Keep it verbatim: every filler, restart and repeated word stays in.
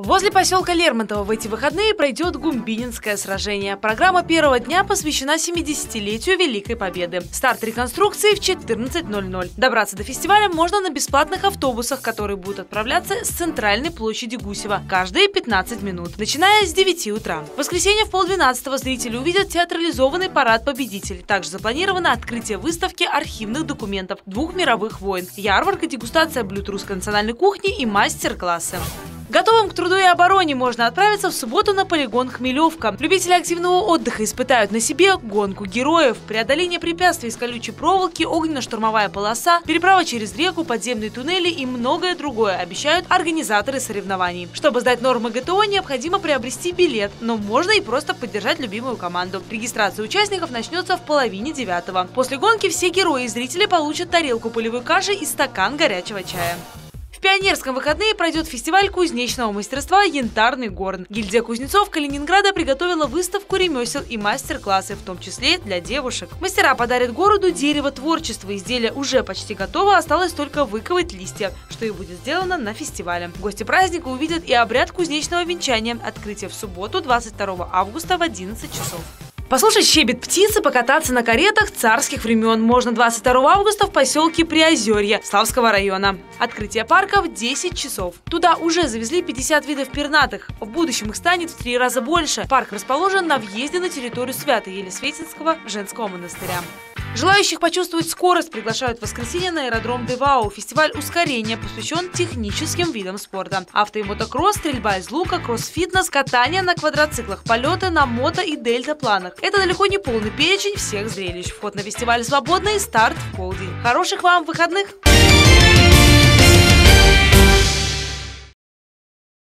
Возле поселка Лермонтово в эти выходные пройдет Гумбининское сражение. Программа первого дня посвящена семидесятилетию Великой Победы. Старт реконструкции в четырнадцать ноль ноль. Добраться до фестиваля можно на бесплатных автобусах, которые будут отправляться с центральной площади Гусева каждые пятнадцать минут, начиная с девяти утра. В воскресенье в полдвенадцатого зрители увидят театрализованный парад победителей. Также запланировано открытие выставки архивных документов двух мировых войн, ярмарка, дегустация блюд русской национальной кухни и мастер-классы. Готовым к труду и обороне можно отправиться в субботу на полигон Хмелевка. Любители активного отдыха испытают на себе гонку героев, преодоление препятствий из колючей проволоки, огненно-штурмовая полоса, переправа через реку, подземные туннели и многое другое, обещают организаторы соревнований. Чтобы сдать нормы ГТО, необходимо приобрести билет, но можно и просто поддержать любимую команду. Регистрация участников начнется в половине девятого. После гонки все герои и зрители получат тарелку полевой каши и стакан горячего чая. В Пионерском выходные пройдет фестиваль кузнечного мастерства «Янтарный горн». Гильдия кузнецов Калининграда приготовила выставку ремесел и мастер-классы, в том числе для девушек. Мастера подарят городу дерево творчества. Изделие уже почти готово, осталось только выковать листья, что и будет сделано на фестивале. Гости праздника увидят и обряд кузнечного венчания. Открытие в субботу, двадцать второго августа в одиннадцать часов. Послушать щебет птицы, покататься на каретах царских времен можно двадцать второго августа в поселке Приозерье Славского района. Открытие парка в десять часов. Туда уже завезли пятьдесят видов пернатых. В будущем их станет в три раза больше. Парк расположен на въезде на территорию Свято-Елисветинского женского монастыря. Желающих почувствовать скорость приглашают в воскресенье на аэродром Девау. Фестиваль ускорения посвящен техническим видам спорта. Авто- и мотокросс, стрельба из лука, кросс-фитнес, катание на квадроциклах, полеты на мото- и дельтапланах. Это далеко не полный перечень всех зрелищ. Вход на фестиваль свободный, старт в полдень. Хороших вам выходных!